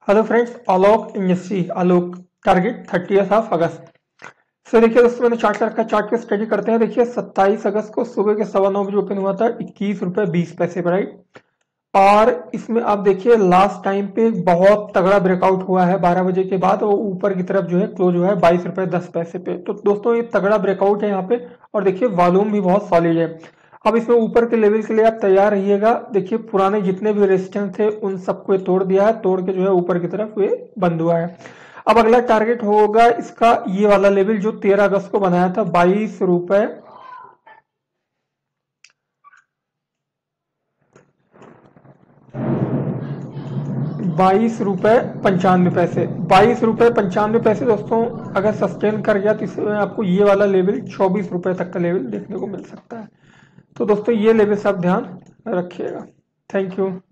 Hello friends, Alok industry Alok target 30 अगस्त। So देखिए दोस्तों, मैंने चार्ट रखा है। चार्ट को स्टडी करते हैं। देखिए 27 अगस्त को सुबह के 9:15 बजे ओपन हुआ था 21 रुपए 20 पैसे पर, राइट। और इसमें आप देखिए लास्ट टाइम पे बहुत तगड़ा ब्रेकआउट हुआ है 12 बजे के बाद, और ऊपर की तरफ जो है क्लोज हुआ है 22 रुपए 10 पैसे पे। तो दोस्तों ये तगड़ा ब्रेकआउट है यहाँ पे। और देखिए वॉल्यूम भी बहुत सॉलिड है। अब इसमें ऊपर के लेवल के लिए आप तैयार रहिएगा। देखिए पुराने जितने भी रेजिस्टेंस थे उन सबको ये तोड़ दिया है, तोड़ के जो है ऊपर की तरफ ये बंद हुआ है। अब अगला टारगेट होगा इसका ये वाला लेवल जो 13 अगस्त को बनाया था, 22 रुपए 95 पैसे। 22 रुपए 95 पैसे दोस्तों अगर सस्टेन कर गया तो इसमें आपको ये वाला लेवल 24 रुपए तक का लेवल देखने को मिल सकता है। तो दोस्तों ये लेवल सब ध्यान रखिएगा। Thank you.